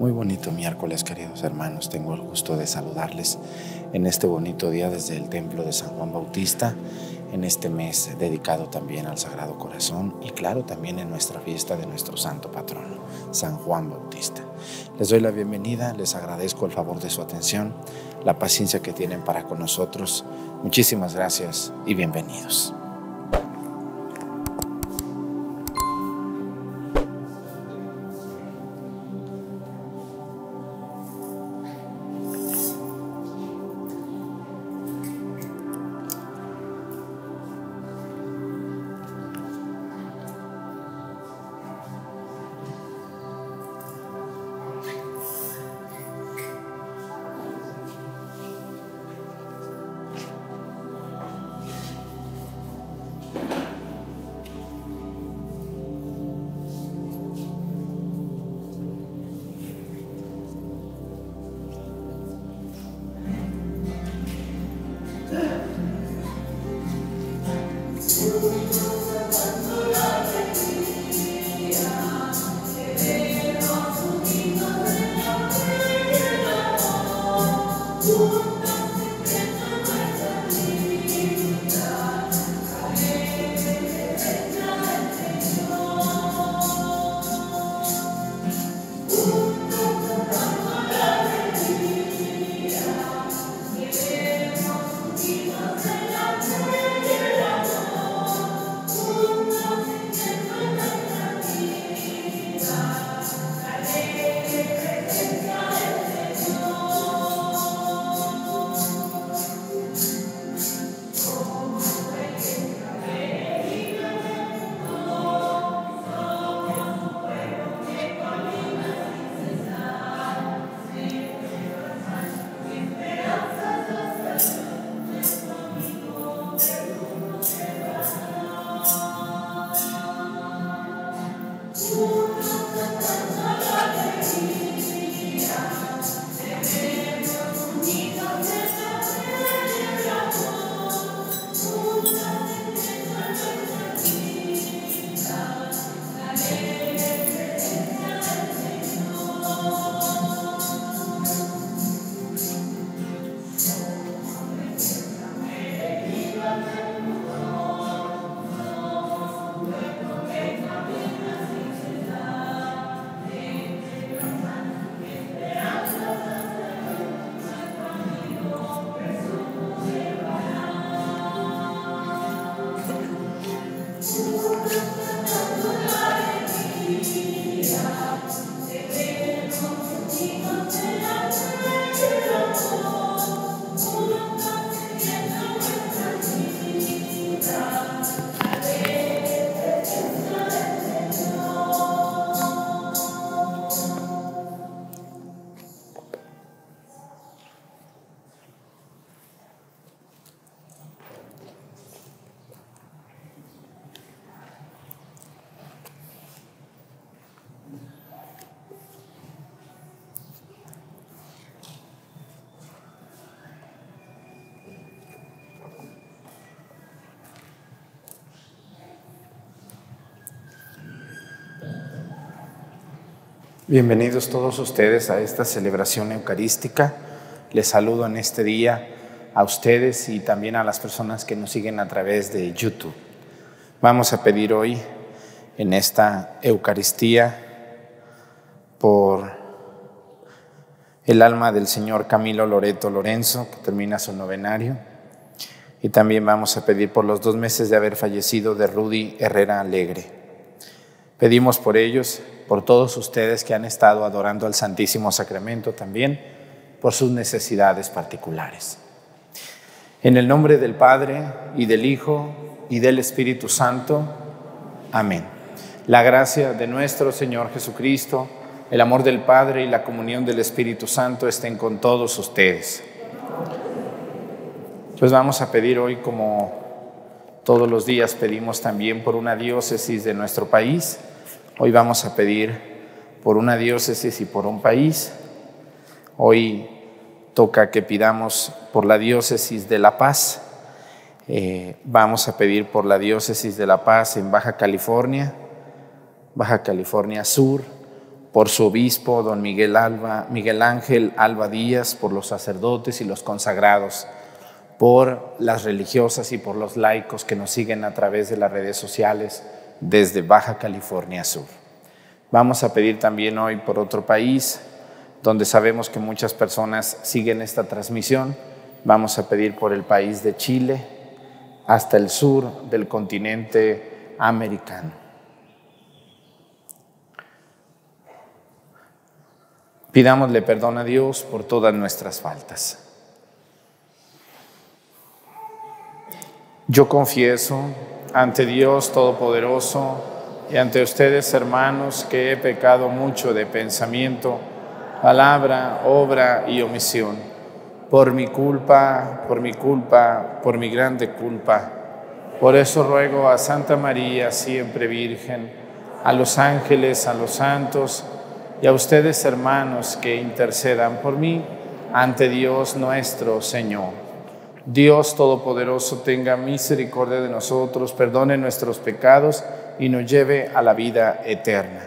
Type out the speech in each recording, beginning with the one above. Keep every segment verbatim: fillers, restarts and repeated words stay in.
Muy bonito miércoles, queridos hermanos. Tengo el gusto de saludarles en este bonito día desde el Templo de San Juan Bautista, en este mes dedicado también al Sagrado Corazón y claro, también en nuestra fiesta de nuestro santo patrono, San Juan Bautista. Les doy la bienvenida, les agradezco el favor de su atención, la paciencia que tienen para con nosotros. Muchísimas gracias y bienvenidos. Bienvenidos todos ustedes a esta celebración eucarística. Les saludo en este día a ustedes y también a las personas que nos siguen a través de YouTube. Vamos a pedir hoy en esta Eucaristía por el alma del señor Camilo Loreto Lorenzo, que termina su novenario, y también vamos a pedir por los dos meses de haber fallecido de Rudy Herrera Alegre. Pedimos por ellos, por todos ustedes que han estado adorando al Santísimo Sacramento también, por sus necesidades particulares. En el nombre del Padre, y del Hijo, y del Espíritu Santo. Amén. La gracia de nuestro Señor Jesucristo, el amor del Padre y la comunión del Espíritu Santo estén con todos ustedes. Pues vamos a pedir hoy, como todos los días pedimos también por una diócesis de nuestro país. Hoy vamos a pedir por una diócesis y por un país. Hoy toca que pidamos por la diócesis de La Paz. Eh, vamos a pedir por la diócesis de La Paz en Baja California, Baja California Sur, por su obispo, don Miguel, Alba, Miguel Ángel Alba Díaz, por los sacerdotes y los consagrados, por las religiosas y por los laicos que nos siguen a través de las redes sociales desde Baja California Sur. Vamos a pedir también hoy por otro país, donde sabemos que muchas personas siguen esta transmisión. Vamos a pedir por el país de Chile, hasta el sur del continente americano. Pidámosle perdón a Dios por todas nuestras faltas. Yo confieso ante Dios Todopoderoso y ante ustedes, hermanos, que he pecado mucho de pensamiento, palabra, obra y omisión, por mi culpa, por mi culpa, por mi grande culpa. Por eso ruego a Santa María, siempre Virgen, a los ángeles, a los santos y a ustedes, hermanos, que intercedan por mí ante Dios nuestro Señor. Dios Todopoderoso tenga misericordia de nosotros, perdone nuestros pecados y nos lleve a la vida eterna.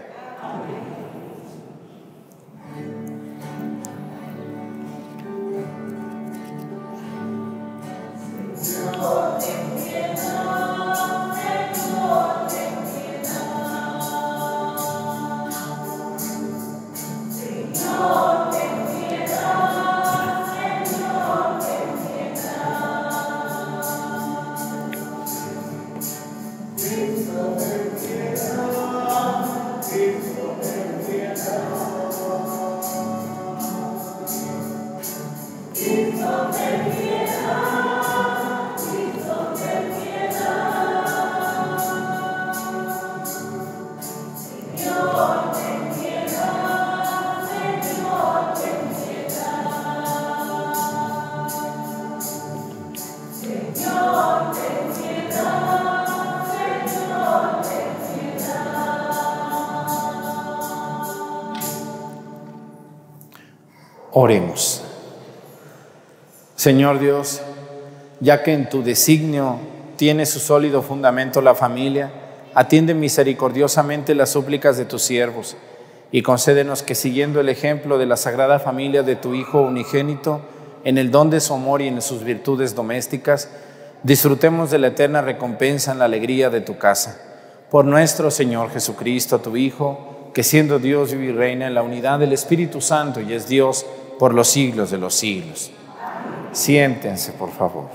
Oremos. Señor Dios, ya que en tu designio tiene su sólido fundamento la familia, atiende misericordiosamente las súplicas de tus siervos y concédenos que, siguiendo el ejemplo de la Sagrada Familia de tu Hijo unigénito, en el don de su amor y en sus virtudes domésticas, disfrutemos de la eterna recompensa en la alegría de tu casa. Por nuestro Señor Jesucristo, tu Hijo, que siendo Dios vive y reina en la unidad del Espíritu Santo y es Dios por los siglos de los siglos. Siéntense, por favor.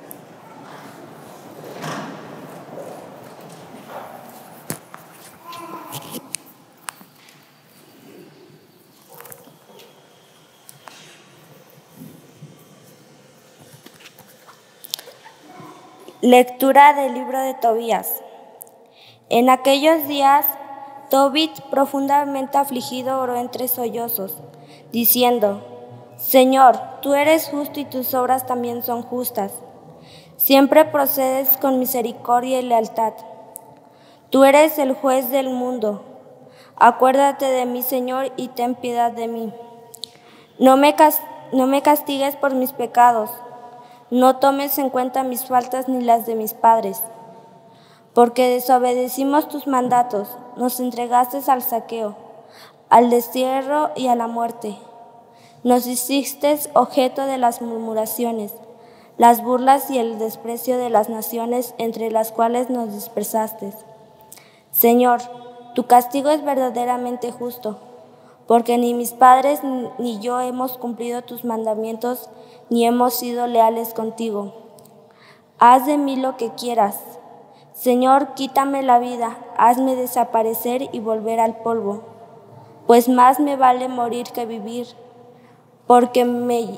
Lectura del libro de Tobías. En aquellos días, Tobit, profundamente afligido, oró entre sollozos, diciendo: Señor, tú eres justo y tus obras también son justas. Siempre procedes con misericordia y lealtad. Tú eres el juez del mundo. Acuérdate de mí, Señor, y ten piedad de mí. No me, cas- no me castigues por mis pecados. No tomes en cuenta mis faltas ni las de mis padres. Porque desobedecimos tus mandatos, nos entregaste al saqueo, al destierro y a la muerte. Nos hiciste objeto de las murmuraciones, las burlas y el desprecio de las naciones entre las cuales nos dispersaste. Señor, tu castigo es verdaderamente justo, porque ni mis padres ni yo hemos cumplido tus mandamientos, ni hemos sido leales contigo. Haz de mí lo que quieras. Señor, quítame la vida, hazme desaparecer y volver al polvo, pues más me vale morir que vivir, porque me,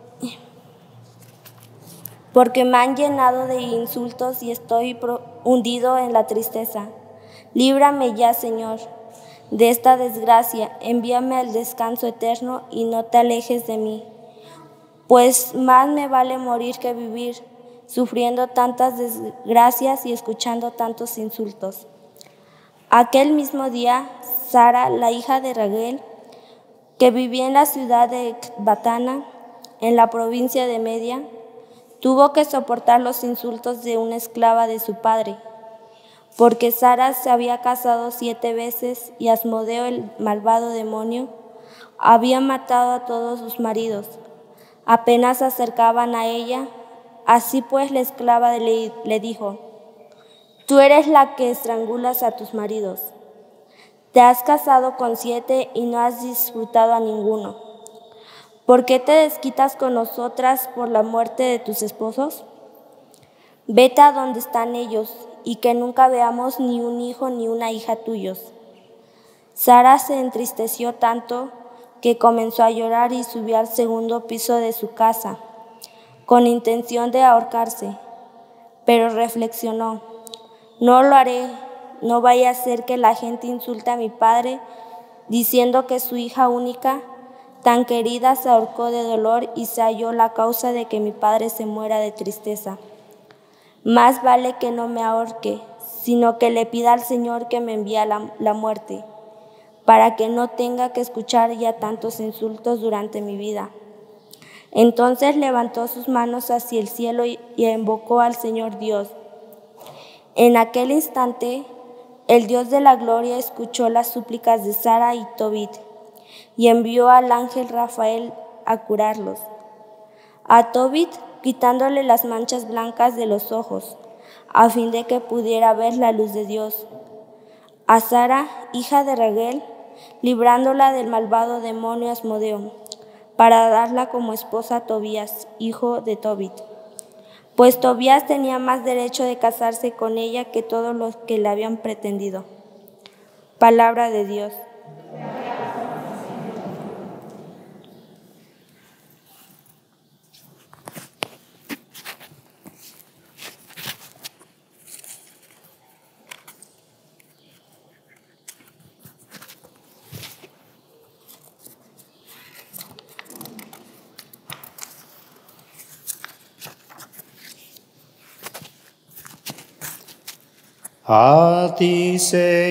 porque me han llenado de insultos y estoy pro, hundido en la tristeza. Líbrame ya, Señor, de esta desgracia, envíame al descanso eterno y no te alejes de mí, pues más me vale morir que vivir, sufriendo tantas desgracias y escuchando tantos insultos. Aquel mismo día, Sara, la hija de Raguel, que vivía en la ciudad de Ecbatana, en la provincia de Media, tuvo que soportar los insultos de una esclava de su padre, porque Sara se había casado siete veces y Asmodeo, el malvado demonio, había matado a todos sus maridos. Apenas se acercaban a ella, así pues la esclava le, le dijo: «Tú eres la que estrangulas a tus maridos. Te has casado con siete y no has disfrutado a ninguno. ¿Por qué te desquitas con nosotras por la muerte de tus esposos? Vete a donde están ellos, y que nunca veamos ni un hijo ni una hija tuyos». Sara se entristeció tanto que comenzó a llorar y subió al segundo piso de su casa, con intención de ahorcarse, pero reflexionó: «No lo haré, no vaya a ser que la gente insulte a mi padre diciendo que su hija única, tan querida, se ahorcó de dolor y se halló la causa de que mi padre se muera de tristeza. Más vale que no me ahorque, sino que le pida al Señor que me envíe la, la muerte, para que no tenga que escuchar ya tantos insultos durante mi vida». Entonces levantó sus manos hacia el cielo y, y invocó al Señor Dios. En aquel instante, el Dios de la gloria escuchó las súplicas de Sara y Tobit y envió al ángel Rafael a curarlos. A Tobit, quitándole las manchas blancas de los ojos, a fin de que pudiera ver la luz de Dios. A Sara, hija de Raguel, librándola del malvado demonio Asmodeo, para darla como esposa a Tobías, hijo de Tobit. Pues Tobías tenía más derecho de casarse con ella que todos los que le habían pretendido. Palabra de Dios. A ti,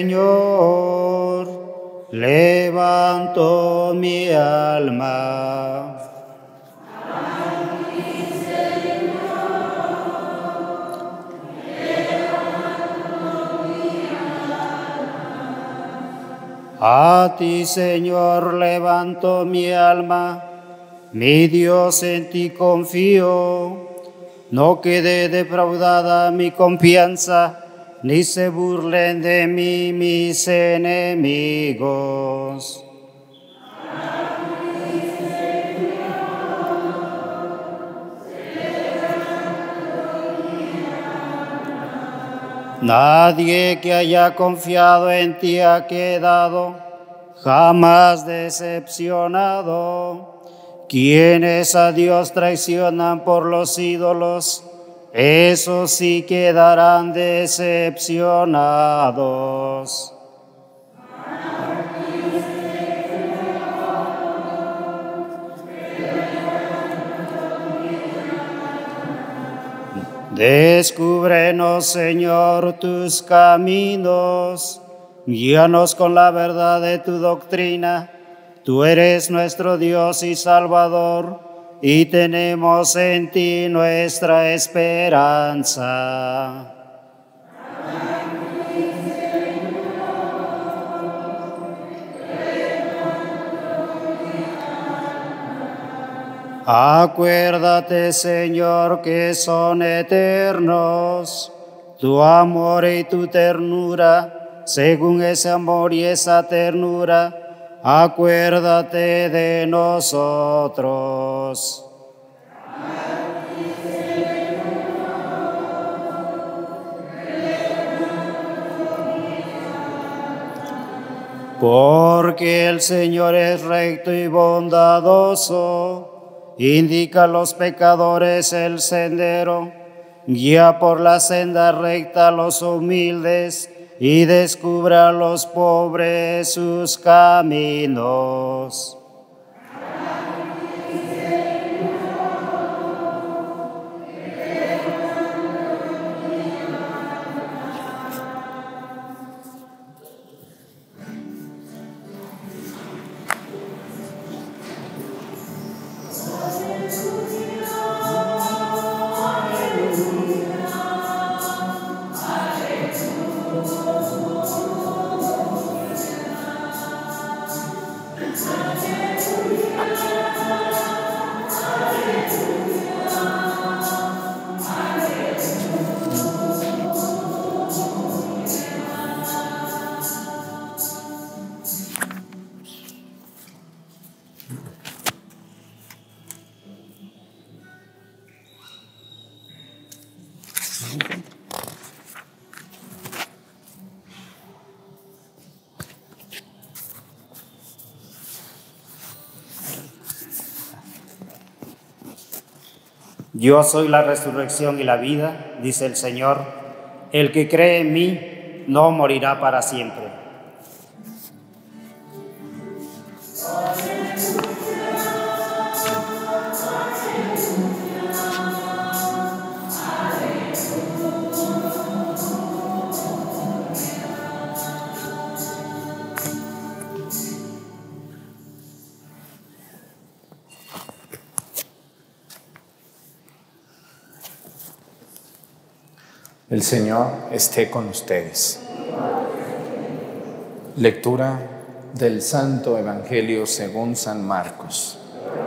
Señor, levanto mi alma. A ti, Señor, levanto mi alma. A ti, Señor, levanto mi alma. Mi Dios, en ti confío. No quede defraudada mi confianza, ni se burlen de mí mis enemigos. Nadie que haya confiado en ti ha quedado jamás decepcionado. Quienes a Dios traicionan por los ídolos, esos sí quedarán decepcionados. Descúbrenos, Señor, tus caminos, guíanos con la verdad de tu doctrina. Tú eres nuestro Dios y Salvador, y tenemos en ti nuestra esperanza. Acuérdate, Señor, que son eternos tu amor y tu ternura. Según ese amor y esa ternura, acuérdate de nosotros. Porque el Señor es recto y bondadoso, indica a los pecadores el sendero, guía por la senda recta a los humildes y descubre a los pobres sus caminos. Yo soy la resurrección y la vida, dice el Señor. El que cree en mí no morirá para siempre. El Señor esté con ustedes. Lectura del Santo Evangelio según San Marcos.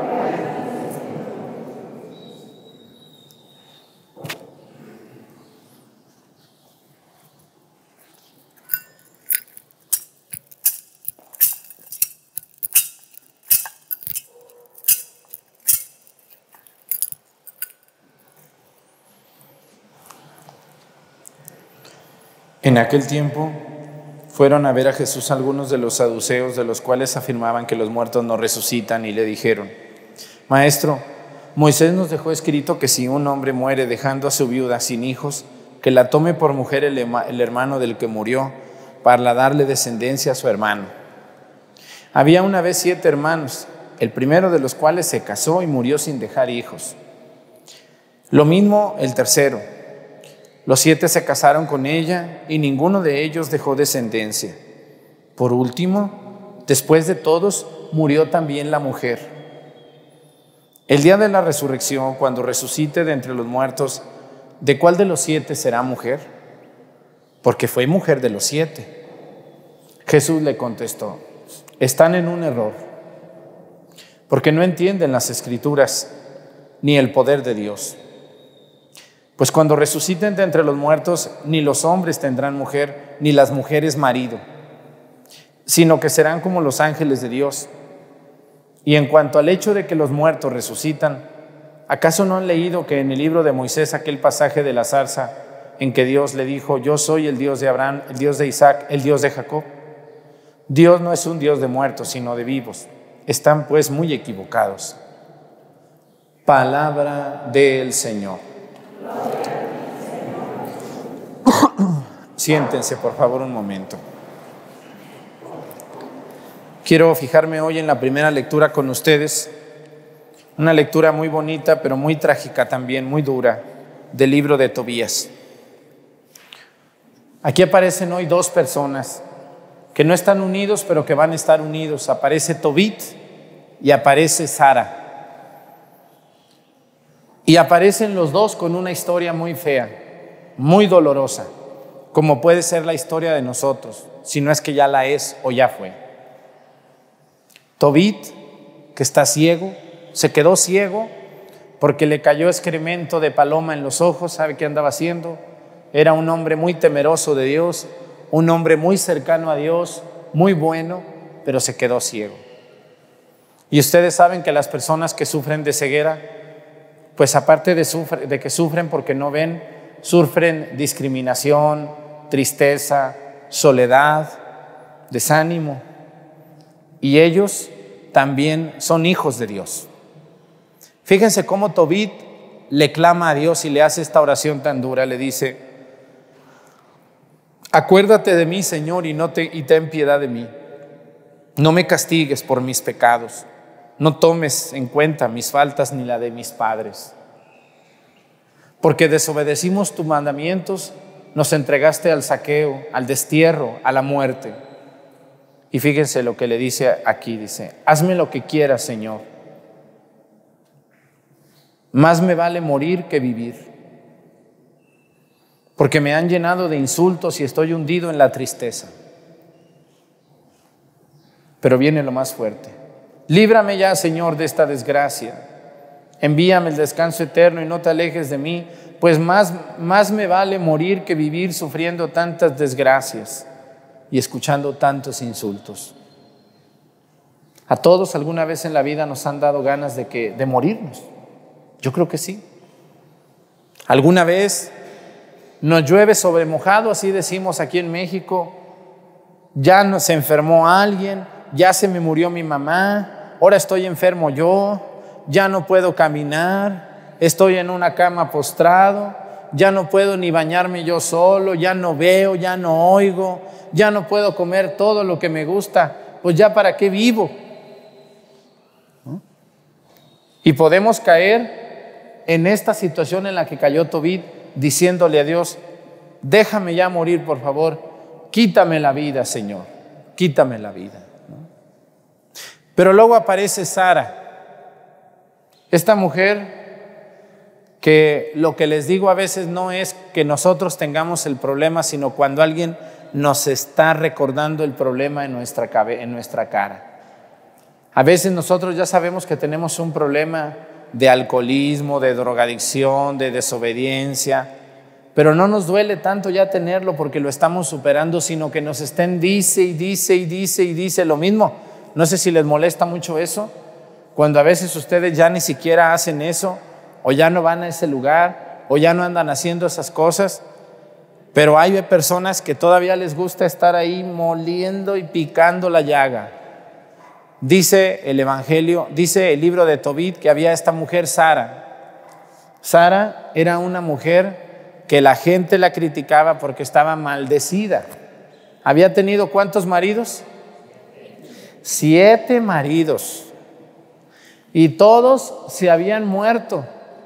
En aquel tiempo fueron a ver a Jesús algunos de los saduceos, de los cuales afirmaban que los muertos no resucitan, y le dijeron: Maestro, Moisés nos dejó escrito que si un hombre muere dejando a su viuda sin hijos, que la tome por mujer el, el hermano del que murió, para darle descendencia a su hermano. Había una vez siete hermanos, el primero de los cuales se casó y murió sin dejar hijos. Lo mismo el tercero. Los siete se casaron con ella y ninguno de ellos dejó descendencia. Por último, después de todos, murió también la mujer. El día de la resurrección, cuando resucite de entre los muertos, ¿de cuál de los siete será mujer? Porque fue mujer de los siete. Jesús le contestó: están en un error, porque no entienden las Escrituras ni el poder de Dios. Pues cuando resuciten de entre los muertos, ni los hombres tendrán mujer, ni las mujeres marido, sino que serán como los ángeles de Dios. Y en cuanto al hecho de que los muertos resucitan, ¿acaso no han leído que en el libro de Moisés aquel pasaje de la zarza en que Dios le dijo: yo soy el Dios de Abraham, el Dios de Isaac, el Dios de Jacob? Dios no es un Dios de muertos, sino de vivos. Están pues muy equivocados. Palabra del Señor. Siéntense, por favor, un momento. Quiero fijarme hoy en la primera lectura con ustedes, una lectura muy bonita, pero muy trágica también, muy dura, del libro de Tobías. Aquí aparecen hoy dos personas que no están unidos, pero que van a estar unidos. Aparece Tobit y aparece Sara. Y aparecen los dos con una historia muy fea, muy dolorosa, como puede ser la historia de nosotros, si no es que ya la es o ya fue. Tobit, que está ciego, se quedó ciego porque le cayó excremento de paloma en los ojos. ¿Sabe qué andaba haciendo? Era un hombre muy temeroso de Dios, un hombre muy cercano a Dios, muy bueno, pero se quedó ciego. Y ustedes saben que las personas que sufren de ceguera, pues aparte de, sufre, de que sufren porque no ven, sufren discriminación, tristeza, soledad, desánimo. Y ellos también son hijos de Dios. Fíjense cómo Tobit le clama a Dios y le hace esta oración tan dura. Le dice: acuérdate de mí, Señor, y, no te, y ten piedad de mí. No me castigues por mis pecados. No tomes en cuenta mis faltas ni la de mis padres. Porque desobedecimos tus mandamientos, nos entregaste al saqueo, al destierro, a la muerte. Y fíjense lo que le dice aquí, dice: hazme lo que quieras, Señor. Más me vale morir que vivir. porque me han llenado de insultos y estoy hundido en la tristeza. Pero viene lo más fuerte. Líbrame ya, Señor, de esta desgracia. Envíame el descanso eterno y no te alejes de mí, pues más, más me vale morir que vivir sufriendo tantas desgracias y escuchando tantos insultos. A todos alguna vez en la vida nos han dado ganas de, que, de morirnos. Yo creo que sí. Alguna vez nos llueve sobre mojado, así decimos aquí en México. Ya nos enfermó alguien, ya se me murió mi mamá, ahora estoy enfermo yo, ya no puedo caminar, estoy en una cama postrado, ya no puedo ni bañarme yo solo, ya no veo, ya no oigo, ya no puedo comer todo lo que me gusta, pues ya para qué vivo. ¿No? Y podemos caer en esta situación en la que cayó Tobit, diciéndole a Dios: déjame ya morir, por favor, quítame la vida, Señor, quítame la vida. ¿No? Pero luego aparece Sara, esta mujer que lo que les digo a veces no es que nosotros tengamos el problema, sino cuando alguien nos está recordando el problema en nuestra, en nuestra cara. A veces nosotros ya sabemos que tenemos un problema de alcoholismo, de drogadicción, de desobediencia, pero no nos duele tanto ya tenerlo porque lo estamos superando, sino que nos estén dice y dice y dice y dice lo mismo. No sé si les molesta mucho eso, cuando a veces ustedes ya ni siquiera hacen eso, o ya no van a ese lugar, o ya no andan haciendo esas cosas, pero hay personas que todavía les gusta estar ahí moliendo y picando la llaga. Dice el Evangelio, dice el libro de Tobit, que había esta mujer Sara. Sara era una mujer que la gente la criticaba porque estaba maldecida. ¿Había tenido cuántos maridos? Siete maridos. Y todos se habían muerto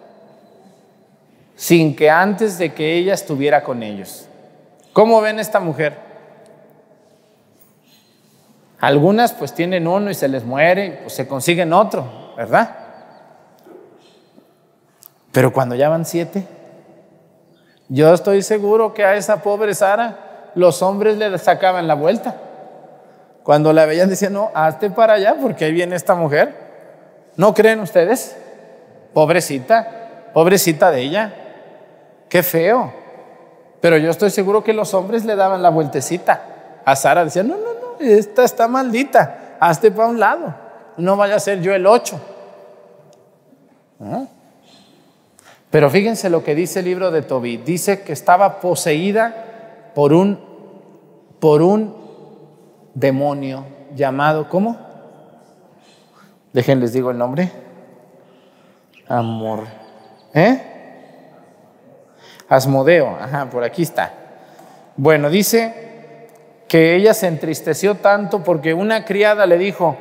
sin que antes de que ella estuviera con ellos. ¿Cómo ven esta mujer? Algunas pues tienen uno y se les muere y pues se consiguen otro, ¿verdad? Pero cuando ya van siete, yo estoy seguro que a esa pobre Sara los hombres le sacaban la vuelta. Cuando la veían decían: no, hazte para allá porque ahí viene esta mujer. ¿No creen ustedes? Pobrecita, pobrecita de ella. Qué feo. Pero yo estoy seguro que los hombres le daban la vueltecita. A Sara decían: no, no, no, esta está maldita, hazte para un lado, no vaya a ser yo el ocho. ¿No? Pero fíjense lo que dice el libro de Tobit. Dice que estaba poseída por un, por un demonio llamado, ¿cómo? Déjenles digo el nombre. Amor. ¿Eh? Asmodeo. Ajá, por aquí está. Bueno, dice que ella se entristeció tanto porque una criada le dijo,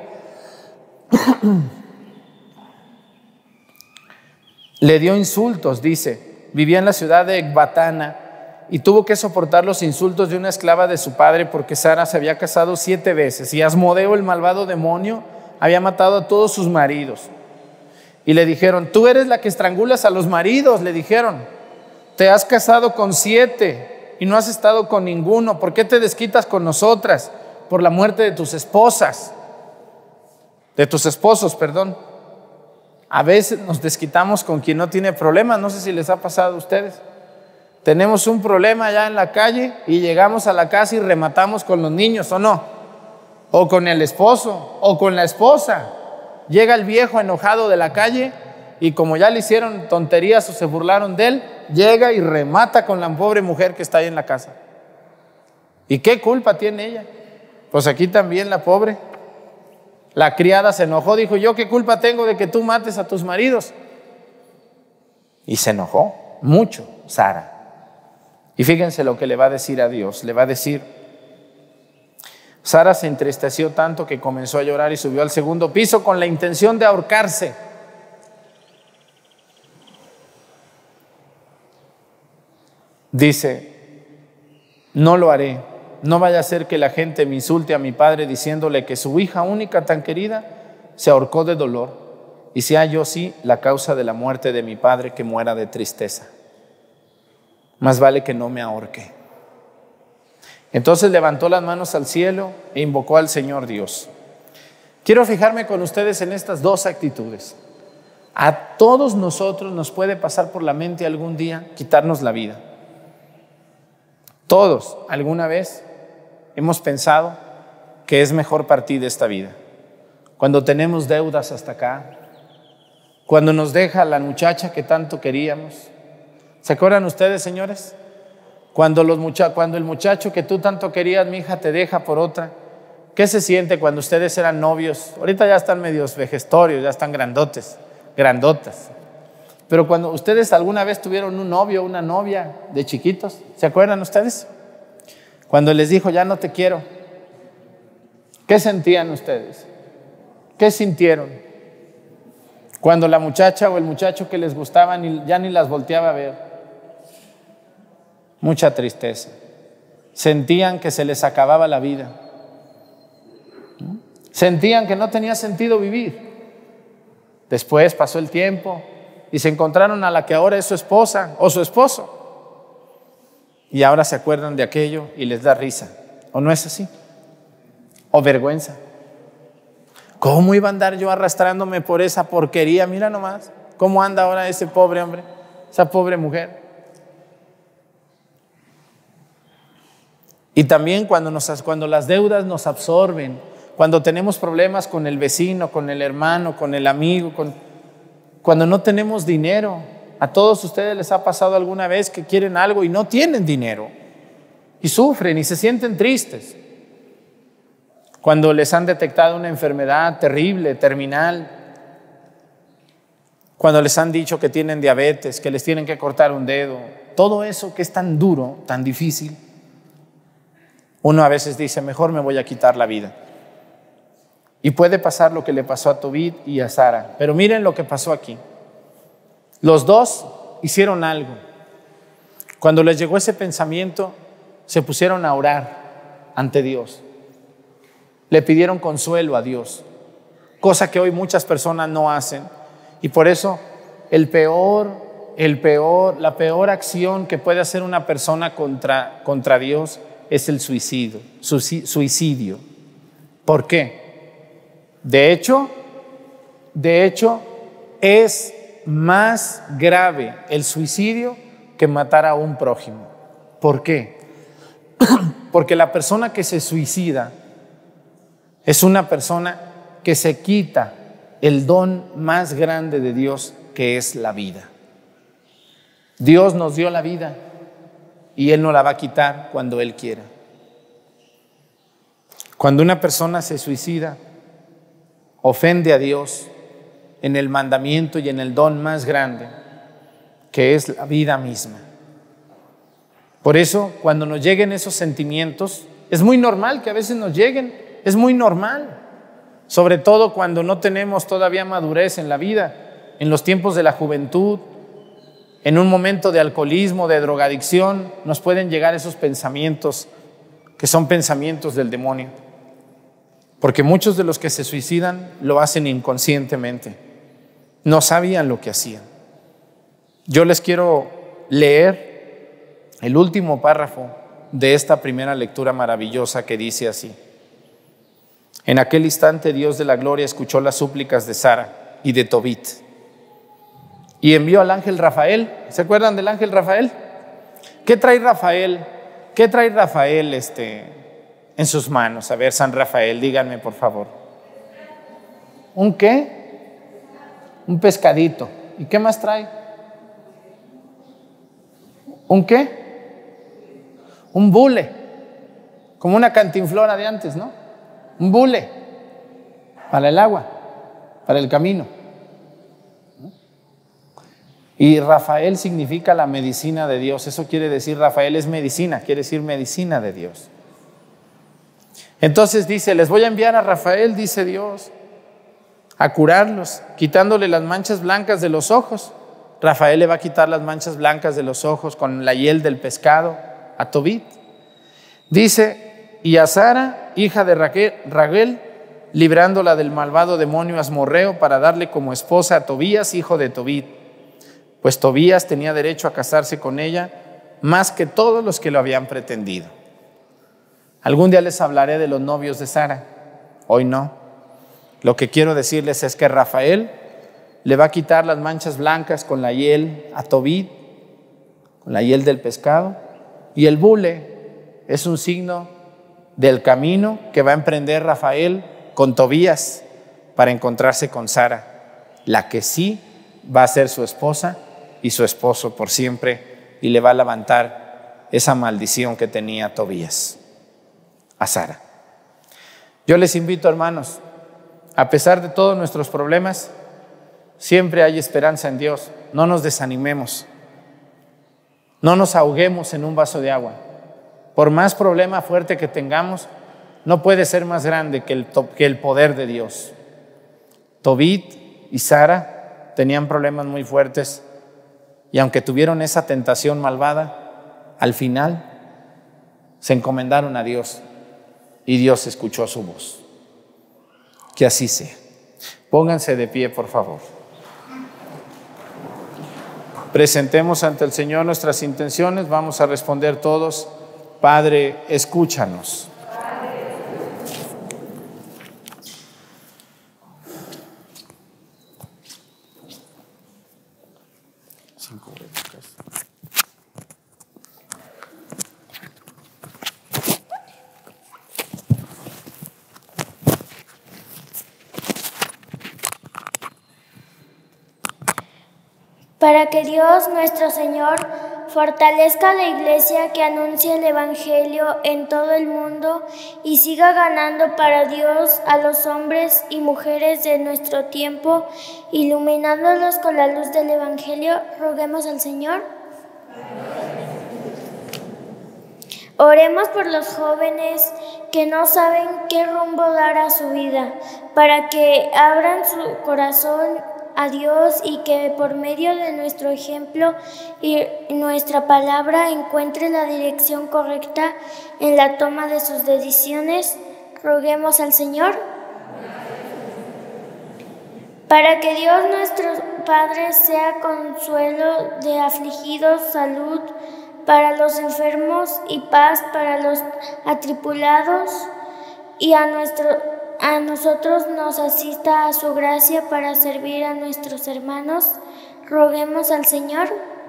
le dio insultos, dice. Vivía en la ciudad de Ecbatana y tuvo que soportar los insultos de una esclava de su padre porque Sara se había casado siete veces y Asmodeo, el malvado demonio, había matado a todos sus maridos. Y le dijeron: tú eres la que estrangulas a los maridos, le dijeron. Te has casado con siete y no has estado con ninguno. ¿Por qué te desquitas con nosotras? Por la muerte de tus esposas. De tus esposos, perdón. A veces nos desquitamos con quien no tiene problemas. No sé si les ha pasado a ustedes. Tenemos un problema allá en la calle y llegamos a la casa y rematamos con los niños, ¿o no? O con el esposo, o con la esposa. Llega el viejo enojado de la calle y como ya le hicieron tonterías o se burlaron de él, llega y remata con la pobre mujer que está ahí en la casa. ¿Y qué culpa tiene ella? Pues aquí también la pobre. La criada se enojó, dijo: ¿yo qué culpa tengo de que tú mates a tus maridos? Y se enojó mucho Sara. Y fíjense lo que le va a decir a Dios. Le va a decir: Sara se entristeció tanto que comenzó a llorar y subió al segundo piso con la intención de ahorcarse. Dice: no lo haré, no vaya a ser que la gente me insulte a mi padre diciéndole que su hija única tan querida se ahorcó de dolor y sea yo sí la causa de la muerte de mi padre, que muera de tristeza. más vale que no me ahorque. Entonces levantó las manos al cielo e invocó al Señor Dios. Quiero fijarme con ustedes en estas dos actitudes. A todos nosotros nos puede pasar por la mente algún día quitarnos la vida. Todos alguna vez hemos pensado que es mejor partir de esta vida. Cuando tenemos deudas hasta acá, cuando nos deja la muchacha que tanto queríamos. ¿Se acuerdan ustedes, señores? Cuando, los mucha- cuando el muchacho que tú tanto querías, mi hija, te deja por otra. ¿Qué se siente cuando ustedes eran novios? Ahorita ya están medios vejestorios, ya están grandotes, grandotas. Pero cuando ustedes alguna vez tuvieron un novio o una novia de chiquitos, ¿se acuerdan ustedes? Cuando les dijo, ya no te quiero. ¿Qué sentían ustedes? ¿Qué sintieron? Cuando la muchacha o el muchacho que les gustaba ni, ya ni las volteaba a ver. Mucha tristeza. Sentían que se les acababa la vida. Sentían que no tenía sentido vivir. Después pasó el tiempo y se encontraron a la que ahora es su esposa o su esposo. Y ahora se acuerdan de aquello y les da risa. ¿O no es así? O vergüenza. ¿Cómo iba a andar yo arrastrándome por esa porquería? Mira nomás, ¿cómo anda ahora ese pobre hombre, esa pobre mujer? Y también cuando, nos, cuando las deudas nos absorben, cuando tenemos problemas con el vecino, con el hermano, con el amigo, con, cuando no tenemos dinero. A todos ustedes les ha pasado alguna vez que quieren algo y no tienen dinero y sufren y se sienten tristes. Cuando les han detectado una enfermedad terrible, terminal, cuando les han dicho que tienen diabetes, que les tienen que cortar un dedo, todo eso que es tan duro, tan difícil, uno a veces dice, mejor me voy a quitar la vida. Y puede pasar lo que le pasó a Tobit y a Sara, pero miren lo que pasó aquí. Los dos hicieron algo. Cuando les llegó ese pensamiento, se pusieron a orar ante Dios. Le pidieron consuelo a Dios, cosa que hoy muchas personas no hacen. Y por eso el peor, el peor, la peor acción que puede hacer una persona contra, contra Dios es el suicidio, suicidio. ¿Por qué? De hecho, de hecho, es más grave el suicidio que matar a un prójimo. ¿Por qué? Porque la persona que se suicida es una persona que se quita el don más grande de Dios, que es la vida. Dios nos dio la vida y Él nos la va a quitar cuando Él quiera. Cuando una persona se suicida, ofende a Dios en el mandamiento y en el don más grande, que es la vida misma. Por eso, cuando nos lleguen esos sentimientos, es muy normal que a veces nos lleguen, es muy normal, sobre todo cuando no tenemos todavía madurez en la vida, en los tiempos de la juventud, en un momento de alcoholismo, de drogadicción, nos pueden llegar esos pensamientos que son pensamientos del demonio. Porque muchos de los que se suicidan lo hacen inconscientemente, no sabían lo que hacían. Yo les quiero leer el último párrafo de esta primera lectura maravillosa que dice así: en aquel instante Dios de la gloria escuchó las súplicas de Sara y de Tobit y envió al ángel Rafael. ¿Se acuerdan del ángel Rafael? ¿Qué trae Rafael? ¿Qué trae Rafael este, en sus manos? A ver, San Rafael, díganme por favor. ¿Un qué? Un pescadito. ¿Y qué más trae? ¿Un qué? Un bule, como una cantinflora de antes, ¿no? Un bule para el agua, para el camino. Y Rafael significa la medicina de Dios. Eso quiere decir, Rafael es medicina, quiere decir medicina de Dios. Entonces dice, les voy a enviar a Rafael, dice Dios, a curarlos, quitándole las manchas blancas de los ojos. Rafael le va a quitar las manchas blancas de los ojos con la hiel del pescado a Tobit. Dice, y a Sara, hija de Raquel, Raguel, librándola del malvado demonio Asmorreo, para darle como esposa a Tobías, hijo de Tobit. Pues Tobías tenía derecho a casarse con ella, más que todos los que lo habían pretendido. Algún día les hablaré de los novios de Sara, hoy no. Lo que quiero decirles es que Rafael le va a quitar las manchas blancas con la hiel a Tobit, con la hiel del pescado, y el bule es un signo del camino que va a emprender Rafael con Tobías para encontrarse con Sara, la que sí va a ser su esposa y su esposo por siempre, y le va a levantar esa maldición que tenía Tobías a Sara. Yo les invito, hermanos, a pesar de todos nuestros problemas, siempre hay esperanza en Dios. No nos desanimemos, no nos ahoguemos en un vaso de agua. Por más problema fuerte que tengamos, no puede ser más grande que el, que el poder de Dios. Tobit y Sara tenían problemas muy fuertes, y aunque tuvieron esa tentación malvada, al final se encomendaron a Dios y Dios escuchó su voz. Que así sea. Pónganse de pie, por favor. Presentemos ante el Señor nuestras intenciones. Vamos a responder todos. Padre, escúchanos. Cinco cubrebocas. Para que Dios nuestro Señor fortalezca a la Iglesia que anuncia el Evangelio en todo el mundo y siga ganando para Dios a los hombres y mujeres de nuestro tiempo, iluminándolos con la luz del Evangelio, roguemos al Señor. Oremos por los jóvenes que no saben qué rumbo dar a su vida, para que abran su corazón a Dios y que por medio de nuestro ejemplo y nuestra palabra encuentre la dirección correcta en la toma de sus decisiones. Roguemos al Señor. Para que Dios nuestro Padre sea consuelo de afligidos, salud para los enfermos y paz para los atribulados, y a nuestro A nosotros nos asista a su gracia para servir a nuestros hermanos. Roguemos al Señor.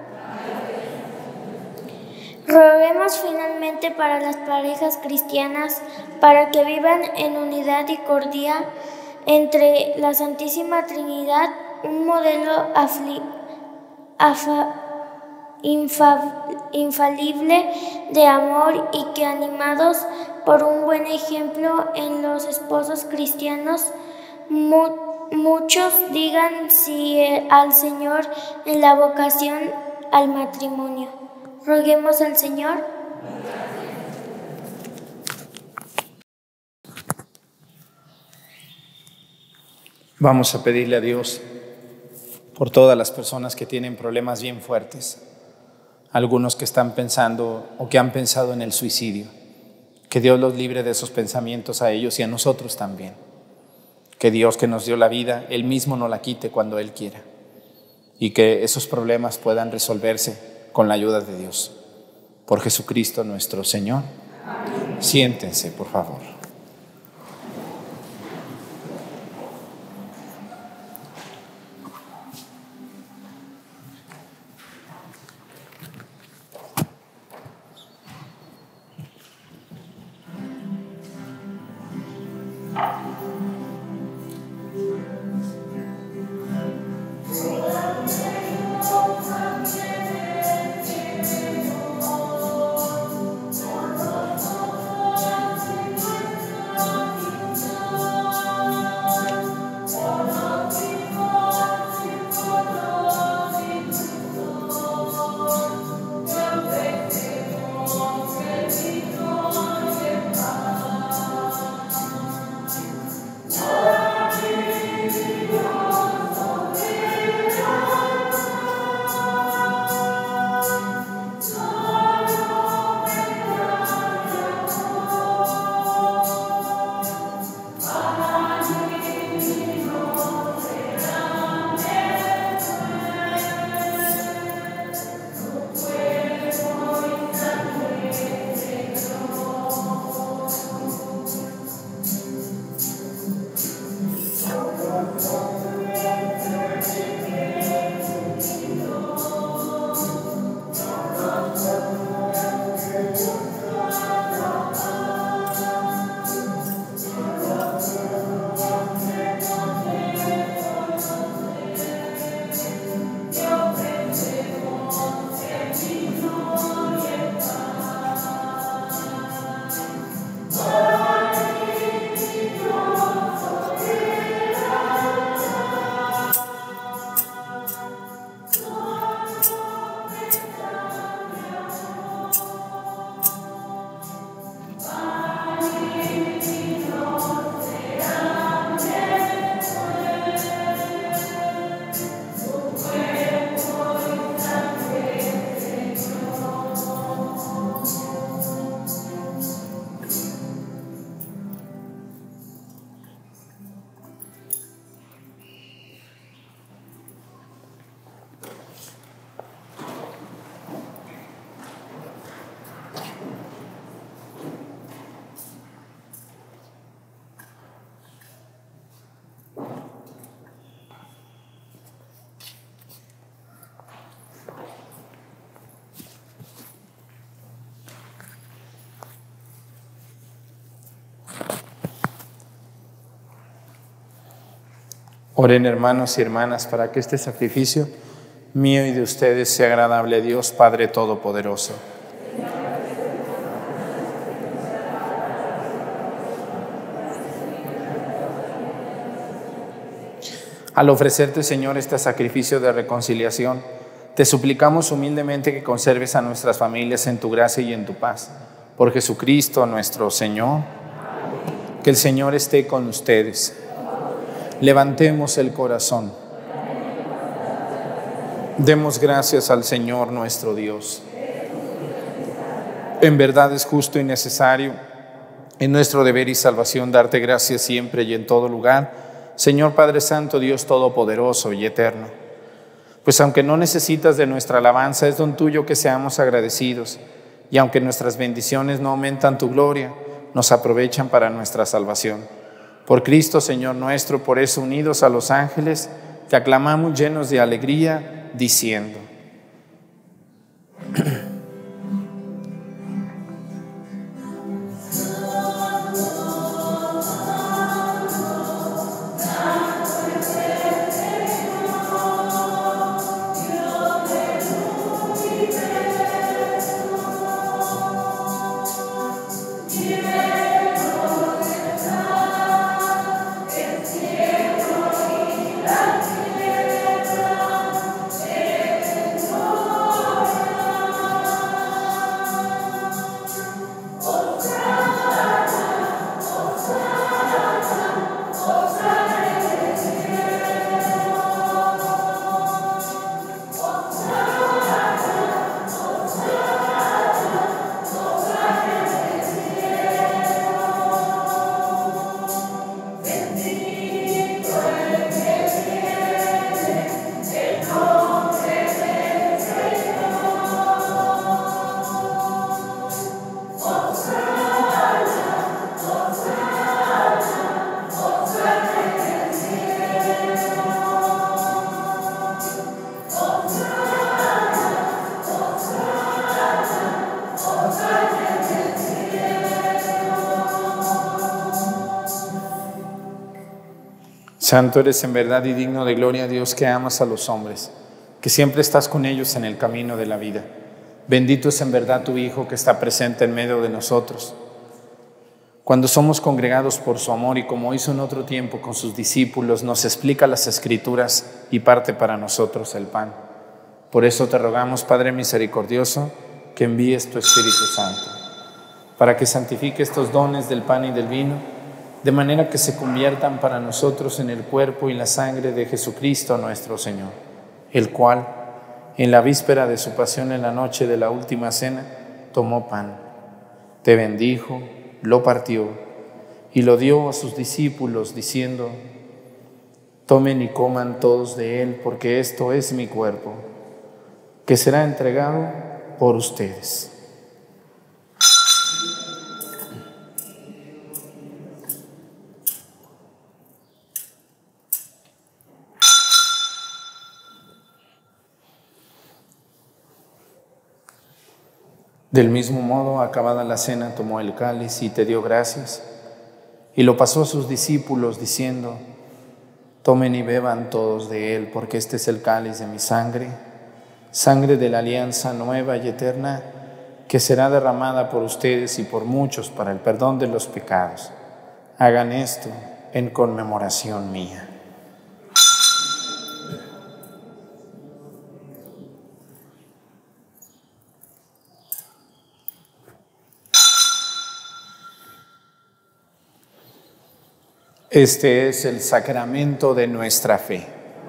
Roguemos finalmente para las parejas cristianas, para que vivan en unidad y cordia entre la Santísima Trinidad, un modelo afli, afa, infa, infalible de amor, y que animados por un buen ejemplo en los esposos cristianos, mu muchos digan sí al Señor en la vocación al matrimonio. Roguemos al Señor. Vamos a pedirle a Dios por todas las personas que tienen problemas bien fuertes, algunos que están pensando o que han pensado en el suicidio. Que Dios los libre de esos pensamientos a ellos y a nosotros también. Que Dios, que nos dio la vida, Él mismo nos la quite cuando Él quiera. Y que esos problemas puedan resolverse con la ayuda de Dios. Por Jesucristo nuestro Señor. Amén. Siéntense, por favor. Oren, hermanos y hermanas, para que este sacrificio mío y de ustedes sea agradable a Dios Padre Todopoderoso. Al ofrecerte, Señor, este sacrificio de reconciliación, te suplicamos humildemente que conserves a nuestras familias en tu gracia y en tu paz. Por Jesucristo nuestro Señor. Que el Señor esté con ustedes. Levantemos el corazón. Demos gracias al Señor nuestro Dios. En verdad es justo y necesario, en nuestro deber y salvación, darte gracias siempre y en todo lugar, Señor Padre Santo, Dios Todopoderoso y Eterno. Pues aunque no necesitas de nuestra alabanza, es don tuyo que seamos agradecidos, y aunque nuestras bendiciones no aumentan tu gloria, nos aprovechan para nuestra salvación. Por Cristo, Señor nuestro, por eso, unidos a los ángeles, te aclamamos llenos de alegría, diciendo: Santo eres en verdad y digno de gloria, Dios, que amas a los hombres, que siempre estás con ellos en el camino de la vida. Bendito es en verdad tu Hijo, que está presente en medio de nosotros. Cuando somos congregados por su amor, y como hizo en otro tiempo con sus discípulos, nos explica las Escrituras y parte para nosotros el pan. Por eso te rogamos, Padre misericordioso, que envíes tu Espíritu Santo, para que santifique estos dones del pan y del vino, de manera que se conviertan para nosotros en el cuerpo y la sangre de Jesucristo nuestro Señor, el cual, en la víspera de su pasión en la noche de la última cena, tomó pan, te bendijo, lo partió y lo dio a sus discípulos, diciendo: tomen y coman todos de él, porque esto es mi cuerpo, que será entregado por ustedes. Del mismo modo, acabada la cena, tomó el cáliz y te dio gracias, y lo pasó a sus discípulos, diciendo: tomen y beban todos de él, porque este es el cáliz de mi sangre, sangre de la alianza nueva y eterna, que será derramada por ustedes y por muchos para el perdón de los pecados. Hagan esto en conmemoración mía. Este es el sacramento de nuestra fe.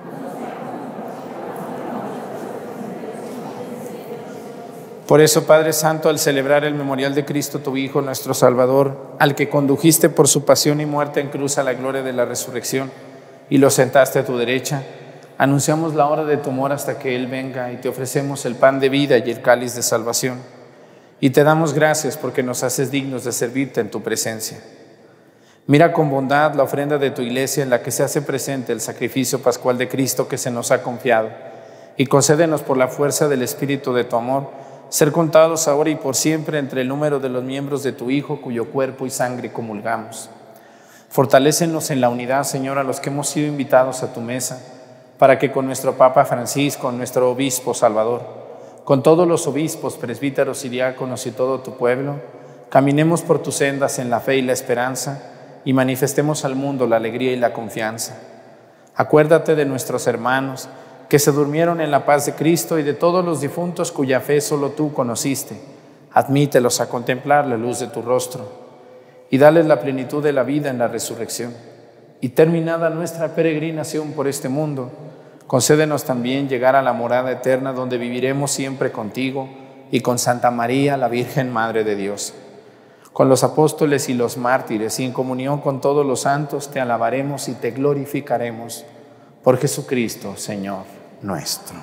Por eso, Padre Santo, al celebrar el memorial de Cristo, tu Hijo, nuestro Salvador, al que condujiste por su pasión y muerte en cruz a la gloria de la resurrección y lo sentaste a tu derecha, anunciamos la hora de tu amor hasta que Él venga, y te ofrecemos el pan de vida y el cáliz de salvación. Y te damos gracias porque nos haces dignos de servirte en tu presencia. Mira con bondad la ofrenda de tu iglesia, en la que se hace presente el sacrificio pascual de Cristo que se nos ha confiado, y concédenos por la fuerza del Espíritu de tu amor ser contados ahora y por siempre entre el número de los miembros de tu Hijo, cuyo cuerpo y sangre comulgamos. Fortalécenos en la unidad, Señor, a los que hemos sido invitados a tu mesa, para que con nuestro Papa Francisco, nuestro Obispo Salvador, con todos los obispos, presbíteros y diáconos y todo tu pueblo, caminemos por tus sendas en la fe y la esperanza y manifestemos al mundo la alegría y la confianza. Acuérdate de nuestros hermanos que se durmieron en la paz de Cristo y de todos los difuntos cuya fe solo tú conociste. Admítelos a contemplar la luz de tu rostro y dales la plenitud de la vida en la resurrección. Y terminada nuestra peregrinación por este mundo, concédenos también llegar a la morada eterna donde viviremos siempre contigo y con Santa María, la Virgen Madre de Dios. Con los apóstoles y los mártires y en comunión con todos los santos te alabaremos y te glorificaremos por Jesucristo, Señor nuestro.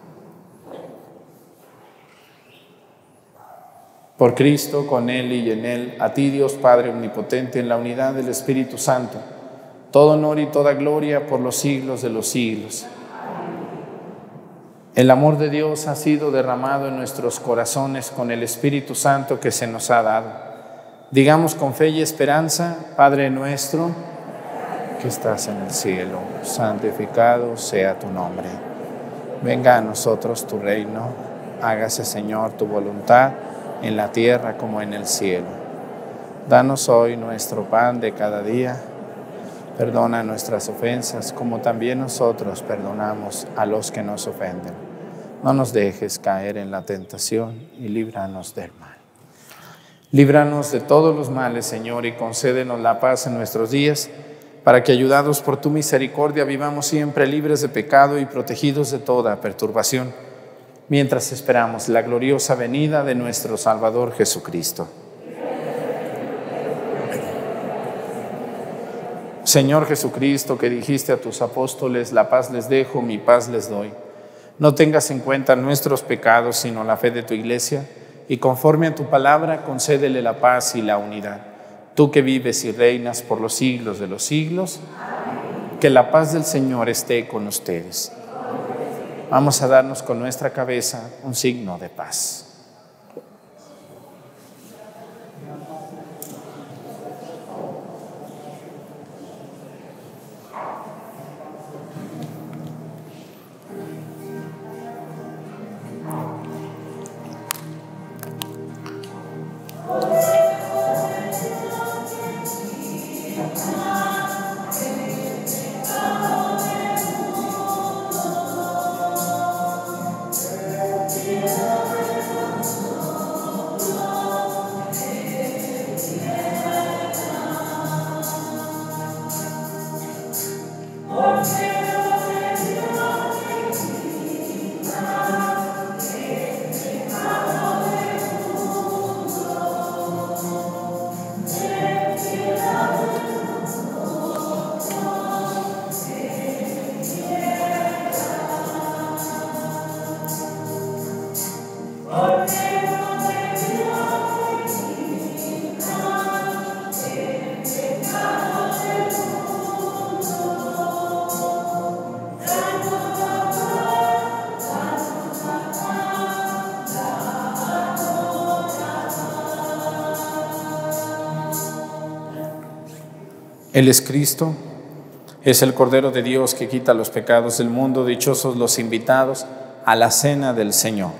Por Cristo, con Él y en Él, a ti Dios Padre Omnipotente, en la unidad del Espíritu Santo, todo honor y toda gloria por los siglos de los siglos. El amor de Dios ha sido derramado en nuestros corazones con el Espíritu Santo que se nos ha dado. Digamos con fe y esperanza: Padre nuestro, que estás en el cielo, santificado sea tu nombre. Venga a nosotros tu reino, hágase, Señor, tu voluntad, en la tierra como en el cielo. Danos hoy nuestro pan de cada día. Perdona nuestras ofensas, como también nosotros perdonamos a los que nos ofenden. No nos dejes caer en la tentación y líbranos del mal. Líbranos de todos los males, Señor, y concédenos la paz en nuestros días, para que, ayudados por tu misericordia, vivamos siempre libres de pecado y protegidos de toda perturbación, mientras esperamos la gloriosa venida de nuestro Salvador Jesucristo. Señor Jesucristo, que dijiste a tus apóstoles: la paz les dejo, mi paz les doy. No tengas en cuenta nuestros pecados, sino la fe de tu Iglesia, y conforme a tu palabra, concédele la paz y la unidad. Tú que vives y reinas por los siglos de los siglos, que la paz del Señor esté con ustedes. Vamos a darnos con nuestra cabeza un signo de paz. Él es Cristo, es el Cordero de Dios que quita los pecados del mundo. Dichosos los invitados a la cena del Señor.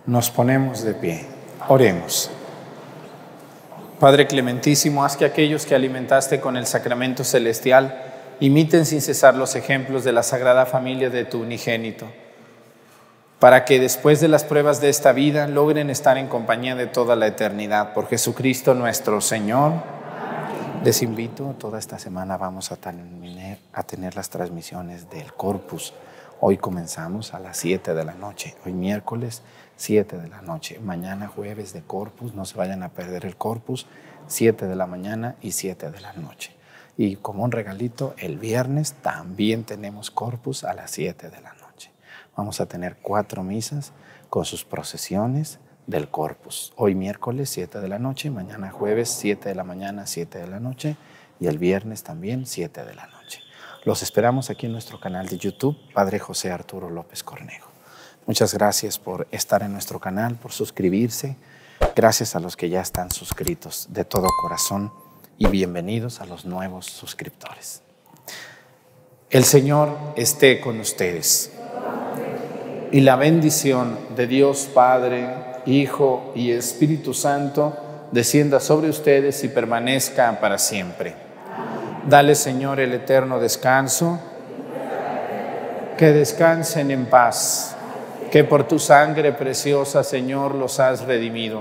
Nos ponemos de pie. Oremos. Padre clementísimo, haz que aquellos que alimentaste con el sacramento celestial imiten sin cesar los ejemplos de la Sagrada Familia de tu unigénito, para que después de las pruebas de esta vida logren estar en compañía de toda la eternidad. Por Jesucristo nuestro Señor. Les invito, toda esta semana vamos a tener, a tener las transmisiones del Corpus. Hoy comenzamos a las siete de la noche, hoy miércoles siete de la noche, mañana jueves de Corpus, no se vayan a perder el Corpus, siete de la mañana y siete de la noche. Y como un regalito, el viernes también tenemos Corpus a las siete de la noche. Vamos a tener cuatro misas con sus procesiones del Corpus. Hoy miércoles siete de la noche, mañana jueves siete de la mañana, siete de la noche y el viernes también siete de la noche. Los esperamos aquí en nuestro canal de YouTube, Padre José Arturo López Cornejo. Muchas gracias por estar en nuestro canal, por suscribirse. Gracias a los que ya están suscritos de todo corazón y bienvenidos a los nuevos suscriptores. El Señor esté con ustedes. Y la bendición de Dios Padre, Hijo y Espíritu Santo descienda sobre ustedes y permanezca para siempre. Dale, Señor, el eterno descanso. Que descansen en paz. Que por tu sangre preciosa, Señor, los has redimido.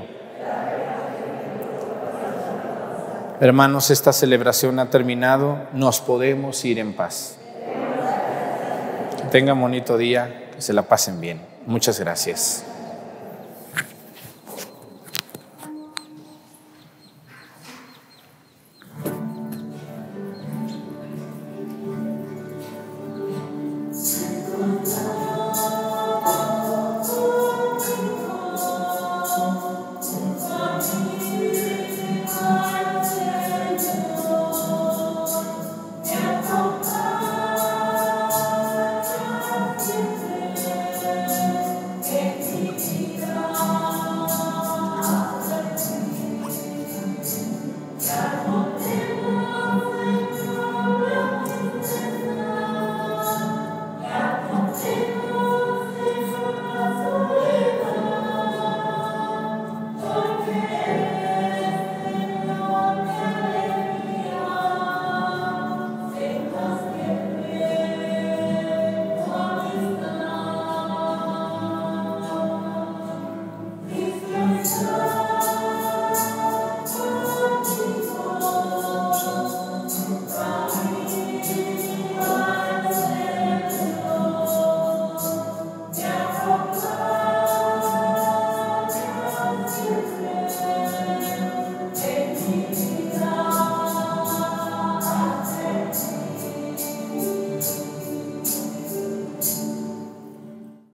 Hermanos, esta celebración ha terminado. Nos podemos ir en paz. Que tengan bonito día. Que se la pasen bien. Muchas gracias.